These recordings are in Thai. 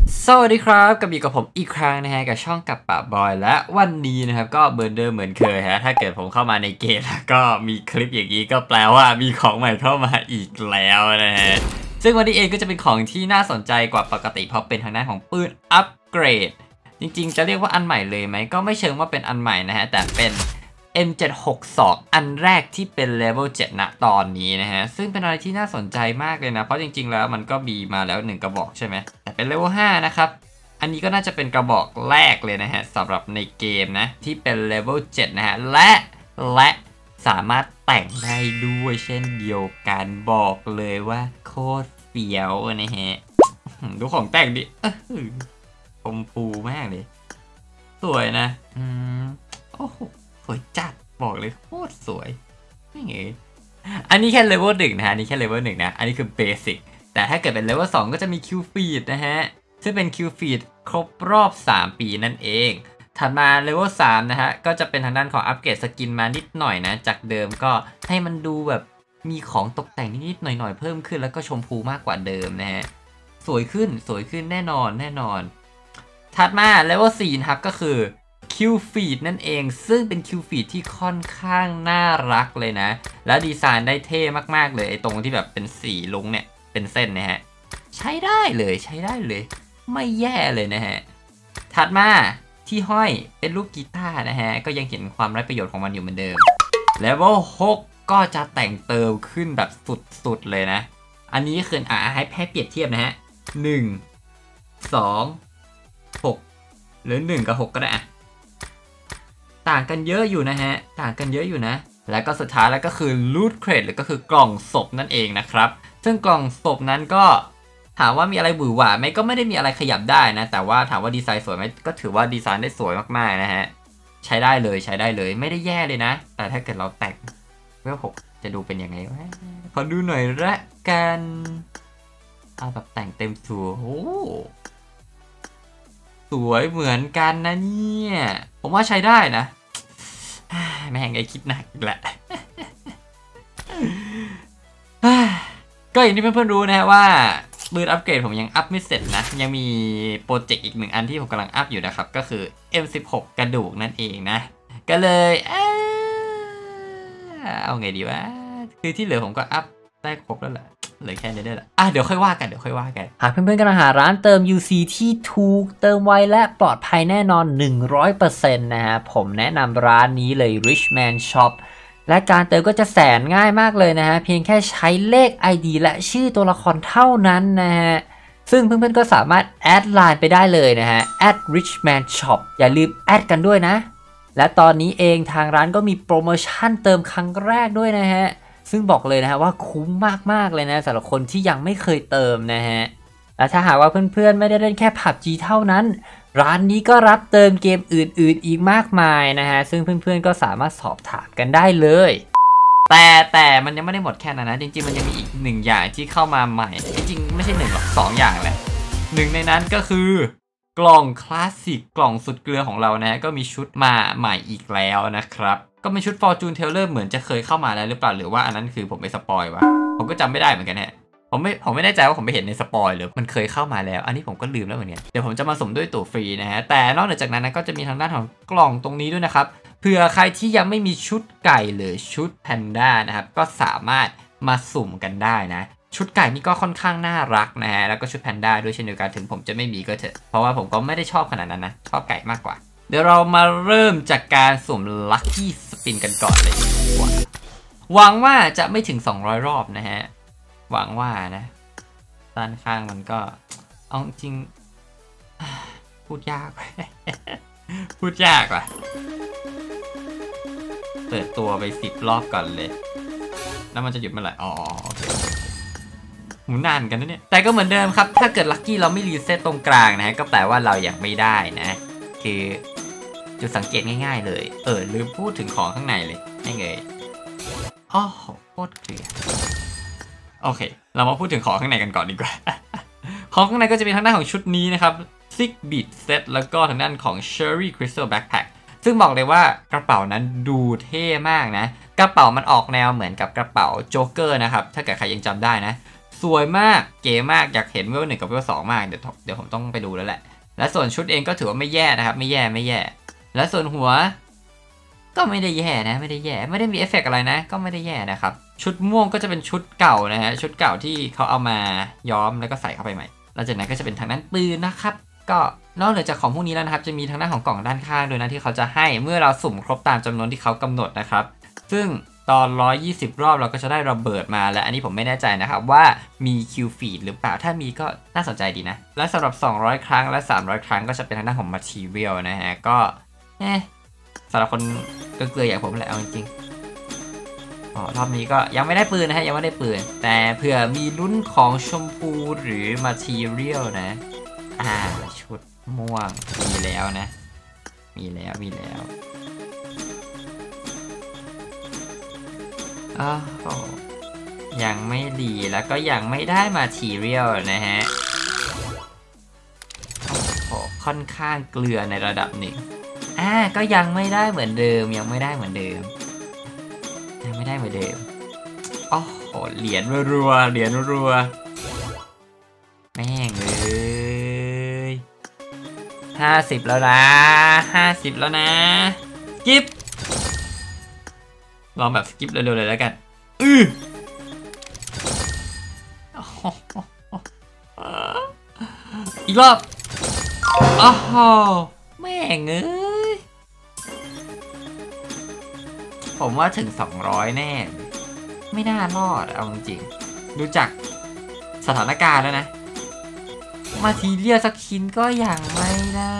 สวัสดีครับกับอยู่กับผมอีกครั้งนะฮะกับช่องกับป่าบอยและวันนี้นะครับก็เหมือนเดิมเหมือนเคยฮะถ้าเกิดผมเข้ามาในเกมแล้วก็มีคลิปอย่างนี้ก็แปลว่ามีของใหม่เข้ามาอีกแล้วนะฮะซึ่งวันนี้เองก็จะเป็นของที่น่าสนใจกว่าปกติเพราะเป็นทางด้านของปืนอัปเกรดจริงๆจะเรียกว่าอันใหม่เลยไหมก็ไม่เชิงว่าเป็นอันใหม่นะฮะแต่เป็น M762 อันแรกที่เป็นเลเวล7ณตอนนี้นะฮะซึ่งเป็นอะไรที่น่าสนใจมากเลยนะเพราะจริงๆแล้วมันก็มีมาแล้ว1กระบอกใช่ไหมแต่เป็นเลเวล5นะครับอันนี้ก็น่าจะเป็นกระบอกแรกเลยนะฮะสำหรับในเกมนะที่เป็นเลเวล7นะฮะและสามารถแต่งได้ด้วยเช่นเดียวกันบอกเลยว่าโคตรเฟี้ยวนะฮะดูของแต่งดิชมพูมากเลยสวยนะโอ้โหสวยจัดบอกเลยโคตรสวยนี่ไงอันนี้แค่เลเวล1นะฮะอันนี้แค่เลเวล1นะอันนี้คือเบสิกแต่ถ้าเกิดเป็นเลเวล2ก็จะมีคิวฟีดนะฮะซึ่งเป็นคิวฟีดครบรอบ3ปีนั่นเองถัดมาเลเวล3นะฮะก็จะเป็นทางด้านของอัปเกรดสกินมานิดหน่อยนะจากเดิมก็ให้มันดูแบบมีของตกแต่งนิดๆหน่อยๆเพิ่มขึ้นแล้วก็ชมพูมากกว่าเดิมนะฮะสวยขึ้นแน่นอนถัดมาเลเวล4นะครับก็คือคิวฟีดนั่นเองซึ่งเป็นคิวฟีดที่ค่อนข้างน่ารักเลยนะแล้วดีไซน์ได้เท่มากๆเลยไอ้ตรงที่แบบเป็นสีลุงเนี่ยเป็นเส้นนะฮะใช้ได้เลยไม่แย่เลยนะฮะถัดมาที่ห้อยเป็นลูกกีตาร์นะฮะก็ยังเห็นความไร้ประโยชน์ของมันอยู่เหมือนเดิมเลเวล6ก็จะแต่งเติมขึ้นแบบสุดๆเลยนะอันนี้คือให้เปรียบเทียบนะฮะ1 2 6หรือ1กับ6ก็ได้อะต่างกันเยอะอยู่นะฮะแล้วก็สุดท้ายแล้วก็คือ loot crate หรือก็คือกล่องศพนั่นเองนะครับซึ่งกล่องศพนั้นก็ถามว่ามีอะไรหวือหวาไหมก็ไม่ได้มีอะไรขยับได้นะแต่ว่าถามว่าดีไซน์สวยไหมก็ถือว่าดีไซน์ได้สวยมากๆนะฮะใช้ได้เลยไม่ได้แย่เลยนะแต่ถ้าเกิดเราแต่งเวล6จะดูเป็นยังไงวะขอดูหน่อยละกันเอาแบบแต่งเต็มตัวโอ้สวยเหมือนกันนะเนี่ยผมว่าใช้ได้นะไม่แห่งไอคิดหนักอีกแหละ ก็อย่างที่เพื่อนๆรู้นะฮะว่าปืนอัปเกรดผมยังอัพไม่เสร็จนะยังมีโปรเจกต์อีก1อันที่ผมกำลังอัพอยู่นะครับก็คือ M16 กระดูกนั่นเองนะก็เลยเอาไงดีวะคือที่เหลือผมก็อัพได้ครบแล้วแหละเหลือแค่นี้ได้แหละเดี๋ยวค่อยว่ากันหากเพื่อนๆกำลังหาร้านเติม UC ที่ถูกเติมไวและปลอดภัยแน่นอน 100% นะฮะผมแนะนำร้านนี้เลย Richman Shop และการเติมก็จะแสนง่ายมากเลยนะฮะเพียงแค่ใช้เลข ID และชื่อตัวละครเท่านั้นนะฮะซึ่งเพื่อนๆก็สามารถแอดไลน์ไปได้เลยนะฮะ @richman shop อย่าลืมแอดกันด้วยนะและตอนนี้เองทางร้านก็มีโปรโมชั่นเติมครั้งแรกด้วยนะฮะซึ่งบอกเลยนะฮะว่าคุ้มมากๆเลยนะสำหรับคนที่ยังไม่เคยเติมนะฮะและถ้าหากว่าเพื่อนๆไม่ได้เล่นแค่ PUBG เท่านั้นร้านนี้ก็รับเติมเกมอื่นๆอีกมากมายนะฮะซึ่งเพื่อนๆก็สามารถสอบถามกันได้เลยแต่มันยังไม่ได้หมดแค่นั้นนะจริงๆมันยังมีอีก1อย่างที่เข้ามาใหม่จริงๆไม่ใช่1หรอก2อย่างแหละ1ในนั้นก็คือกล่องคลาสสิกกล่องสุดเกลือของเรานะก็มีชุดมาใหม่อีกแล้วนะครับก็เป็นชุด Fortune Teller เหมือนจะเคยเข้ามาแล้วหรือเปล่าหรือว่าอันนั้นคือผมไปสปอยวะผมก็จำไม่ได้เหมือนกันฮะผมไม่แน่ใจว่าผมไปเห็นในสปอยหรือมันเคยเข้ามาแล้วอันนี้ผมก็ลืมแล้วเหมือนกันเดี๋ยวผมจะมาสุ่มด้วยตั๋วฟรีนะฮะแต่นอกจากนั้นก็จะมีทางด้านของกล่องตรงนี้ด้วยนะครับเผื่อใครที่ยังไม่มีชุดไก่หรือชุดแพนด้านะครับก็สามารถมาสุ่มกันได้นะชุดไก่นี่ก็ค่อนข้างน่ารักนะฮะแล้วก็ชุดแพนด้าด้วยเช่นเดียวกันถึงผมจะไม่มีก็เถอะเพราะว่าผมก็ไม่ได้ชอบขนาดนั้นนะชอบไก่มากกว่าเดี๋ยวเรามาเริ่มจากการสุ่มลัคกี้สปินกันก่อนเลยหวังว่าจะไม่ถึง200รอบนะฮะหวังว่านะด้านข้างมันก็เอาจริงพูดยากว่ะเปิดตัวไป10รอบก่อนเลยแล้วมันจะหยุดเมื่อไหร่อ๋อโอเคหมุนนานกันนะเนี่ยแต่ก็เหมือนเดิมครับถ้าเกิดลัคกี้เราไม่รีเซ็ตตรงกลางนะฮะก็แปลว่าเรายังไม่ได้นะคือจุดสังเกตง่ายๆเลยลืมพูดถึงของข้างในเลยนี่ไงอ๋อโคตรเคลียร์โอเคเรามาพูดถึงของข้างในกันก่อนดีกว่า ของข้างในก็จะมีทางด้านของชุดนี้นะครับ Six Beat Set แล้วก็ทางด้านของ Cherry Crystal Backpack ซึ่งบอกเลยว่ากระเป๋านั้นดูเท่มากนะกระเป๋ามันออกแนวเหมือนกับกระเป๋าโจ๊กเกอร์นะครับถ้าเกิดใครยังจำได้นะสวยมากเก๋มากอยากเห็นเวล1กับเวล2มากเดี๋ยวผมต้องไปดูแล้วแหละและส่วนชุดเองก็ถือว่าไม่แย่นะครับไม่แย่และส่วนหัวก็ไม่ได้แย่นะไม่ได้แย่ไม่ได้มีเอฟเฟกต์อะไรนะก็ไม่ได้แย่นะครับชุดม่วงก็จะเป็นชุดเก่านะฮะชุดเก่าที่เขาเอามาย้อมแล้วก็ใส่เข้าไปใหม่แล้วจากนั้นก็จะเป็นทางด้านปืนนะครับก็นอกเหนือจากของพวกนี้แล้วนะครับจะมีทางด้านของกล่องด้านข้างด้วยนะที่เขาจะให้เมื่อเราสุ่มครบตามจำนวนที่เขากำหนดนะครับซึ่งตอน120รอบเราก็จะได้ระเบิดมาและอันนี้ผมไม่แน่ใจนะครับว่ามีคิวฟีดหรือเปล่าถ้ามีก็น่าสนใจดีนะและสำหรับ200ครั้งและ300ครั้งก็จะเป็นทางด้านของ Material นะฮะก็สำหรับคนเกลือๆอย่างผมแหละเอาจริงๆรอบนี้ก็ยังไม่ได้ปืนนะฮะยังไม่ได้ปืนแต่เผื่อมีลุ้นของชมพูหรือ Material นะชุดม่วงมีแล้วนะมีแล้วยังไม่ดีแล้วก็ยังไม่ได้ Material นะฮะค่อนข้างเกลือในระดับหนึ่งก็ยังไม่ได้เหมือนเดิมยังไม่ได้เหมือนเดิมเหรียญรัวแม่งเลย50แล้วนะ50แล้วนะสกิปลองแบบสกิปเร็วๆเลยแล้วกันอีกรอบแม่งเอ้ยผมว่าถึง200แน่ไม่น่ารอดเอาจริงๆดูจากสถานการณ์แล้วนะมาทีเรียสักชิ้นก็ยังไม่ได้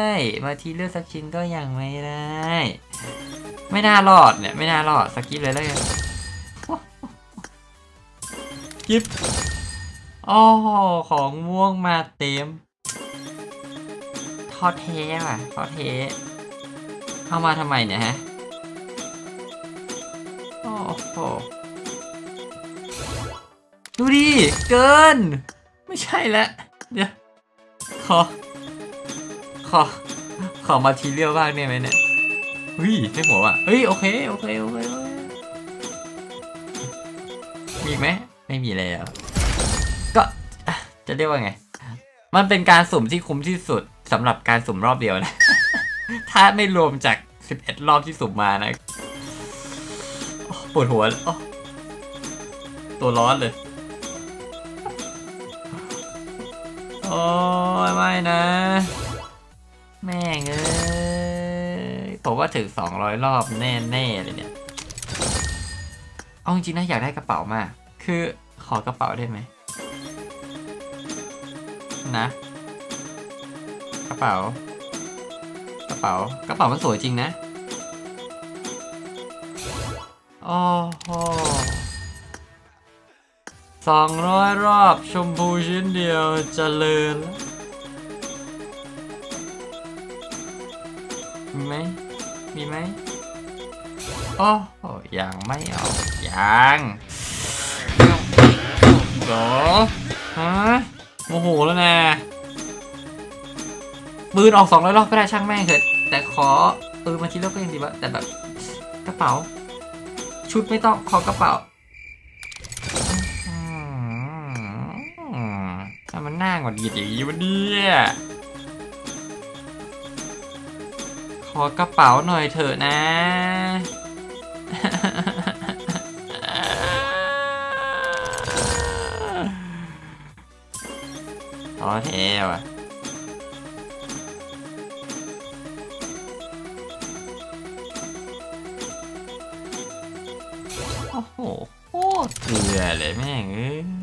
ไม่น่ารอดเนี่ยไม่น่ารอดสกิปเลยแล้วกันสกิปของม่วงมาเต็มทอดเทว่ะเข้ามาทำไมเนี่ยฮะดูดิเกินไม่ใช่แล้วเดี๋ยวขอมาทีเรียลบ้างได้ไหมเนี่ยให้หัวว่ะโอเคมีอีกไหมไม่มีแล้วก็จะเรียกว่าไงมันเป็นการสุ่มที่คุ้มที่สุดสำหรับการสุ่มรอบเดียวนะ ถ้าไม่รวมจาก11รอบที่สุ่มมานะปวดหัวตัวร้อนเลยไม่นะแม่งเอ้ยผมว่าถึง200รอบแน่เลยเนี่ยเอาจริงๆนะอยากได้กระเป๋ามากคือขอกระเป๋าได้ไหมนะกระเป๋ามันสวยจริงนะ200รอบชมพูชิ้นเดียวเจริญมีไหมยังไม่เอายังโมโหแล้วนะปืนออก200รอบก็ได้ช่างแม่งเถอะแต่ขอมาทีละก็ยังดีวะแต่แบบกระเป๋าชุดไม่ต้องขอกระเป๋าถ้ามันหน้าหงุดหงิดอย่างนี้วันนี้ขอกระเป๋าหน่อยเถอะนะแท้ว่ะโอ้เกลือเลยแม่ง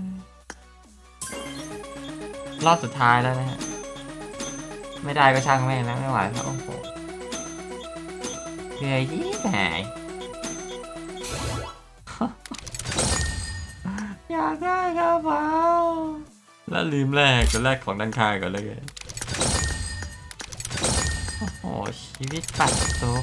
รอบสุดท้ายแล้วนะฮะไม่ได้ก็ช่างแม่งแล้วไม่ไหวแล้วเกลือยี่ไหนอยากได้กระเป๋าแล้วลืมแลกของด้านข้างก่อนเลยชีวิตปัดโต๊ะ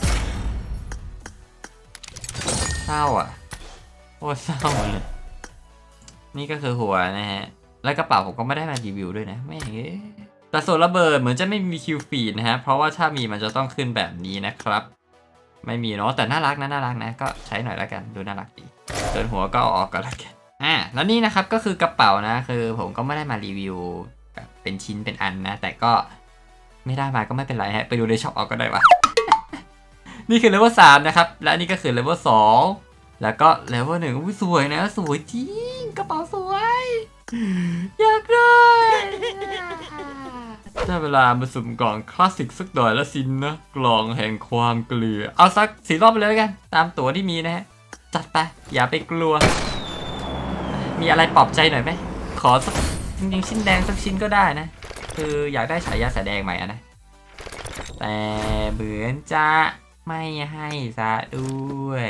เศร้าเศร้าเลยนี่ก็คือหัวนะฮะแล้วกระเป๋าผมก็ไม่ได้มารีวิวด้วยนะไม่แต่ส่วนระเบิดเหมือนจะไม่มีคิวฟีดนะฮะเพราะว่าถ้ามีมันจะต้องขึ้นแบบนี้นะครับไม่มีเนาะแต่น่ารักนะก็ใช้หน่อยแล้วกันดูน่ารักดีส่วนหัวก็ออกก่อนละกันแล้วนี่นะครับก็คือกระเป๋านะคือผมก็ไม่ได้มารีวิวแบบเป็นชิ้นเป็นอันนะแต่ก็ไม่ได้มาก็ไม่เป็นไรฮะไปดูในช็อปเอาก็ได้วะ นี่คือเลเวล3นะครับและนี่ก็คือเลเวล2แล้วก็เลเวล1อุ้ยสวยนะสวยจริงกระเป๋าสวยอยากได้ได้เวลามาสุ่มกล่องคลาสสิกสักหน่อยแล้วสินนะกล่องแห่งความเกลือเอาสัก4 รอบไปเลยกันตามตั๋วที่มีนะฮะจัดไปอย่าไปกลัวมีอะไรปลอบใจหน่อยไหมขอสักจริงๆชิ้นแดงสักชิ้นก็ได้นะคืออยากได้ฉายาแสดงใหม่นะแต่เหมือนจะไม่ให้ซะด้วย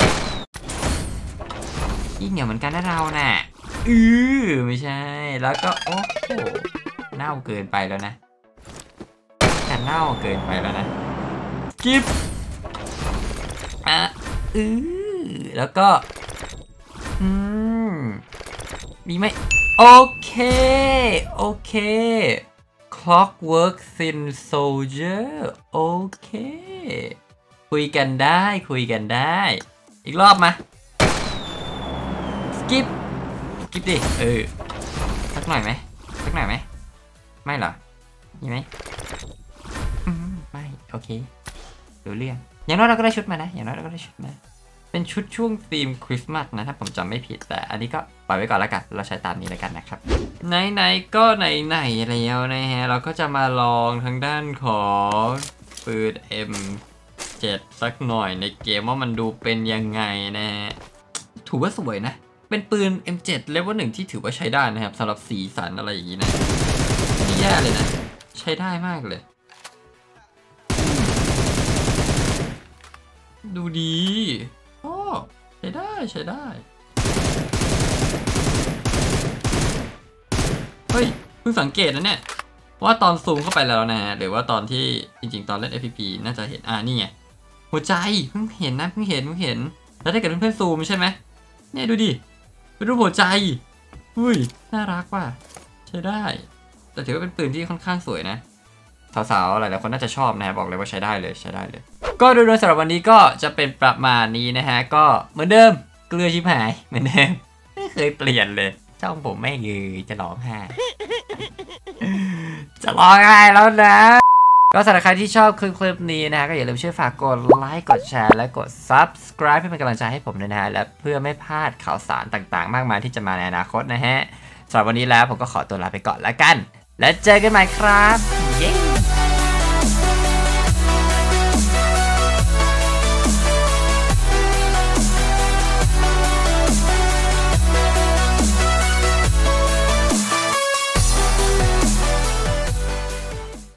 ขี้เหนียวเหมือนกันนะเราน่ะไม่ใช่แล้วก็โอ้โหเน่าเกินไปแล้วนะแต่เน่าเกินไปแล้วนะกิฟแล้วก็มีไหมโอเคโอเค Clockwork Thin Soldier โอเคคุยกันได้คุยกันได้อีกรอบมาสกิปดิสักหน่อยไหมสักหน่อยไหมไม่เหรอมีไหมไม่โอเคดูเรื่องอย่างน้อยเราก็ได้ชุดมานะอย่างน้อยเราก็ได้ชุดมาเป็นชุดช่วงธีมคริสต์มาสนะถ้าผมจำไม่ผิดแต่อันนี้ก็ปล่อยไว้ก่อนแล้วกันเราใช้ตามนี้แล้วกันนะครับไหนๆก็ไหนๆแล้วนะฮะเราก็จะมาลองทางด้านของปืน M7 สักหน่อยในเกมว่ามันดูเป็นยังไงนะฮะถือว่าสวยนะเป็นปืน M7 เลเวล1ที่ถือว่าใช้ได้นะครับสำหรับสีสันอะไรอย่างนี้นะไม่แย่เลยนะใช้ได้มากเลยดูดีโอ้ใช้ได้ใช้ได้เฮ้ยเพิ่งสังเกตนะเนี่ยว่าตอนซูมเข้าไปแล้วนะหรือว่าตอนที่จริงๆตอนเล่น FPP น่าจะเห็นนี่ไงหัวใจเพิ่งเห็นนะเพิ่งเห็นแล้วถ้าเกิดเพื่อนๆซูมใช่ไหมเนี่ยดูดิเป็นรูปหัวใจอุ้ยน่ารักว่ะใช้ได้แต่ถือว่าเป็นปืนที่ค่อนข้างสวยนะสาวๆหลายๆคนน่าจะชอบนะบอกเลยว่าใช้ได้เลยก็โดยสำหรับวันนี้ก็จะเป็นประมาณนี้นะฮะก็เหมือนเดิมเกลือชิบหายเหมือนเดิมไม่เคยเปลี่ยนเลยช่องผมไม่ยือจะร้องไห้ จะร้องไห้แล้วนะก็สำหรับใครที่ชอบคลิปนี้นะฮะก็อย่าลืมช่วยฝากกดไลค์กดแชร์และกด Subscribe เพื่อเป็นกำลังใจให้ผมด้วยนะฮะและเพื่อไม่พลาดข่าวสารต่างๆมากมายที่จะมาในอนาคตนะฮะสำหรับวันนี้แล้วผมก็ขอตัวลาไปก่อนแล้วกันแล้วเจอกันใหม่ครับเย้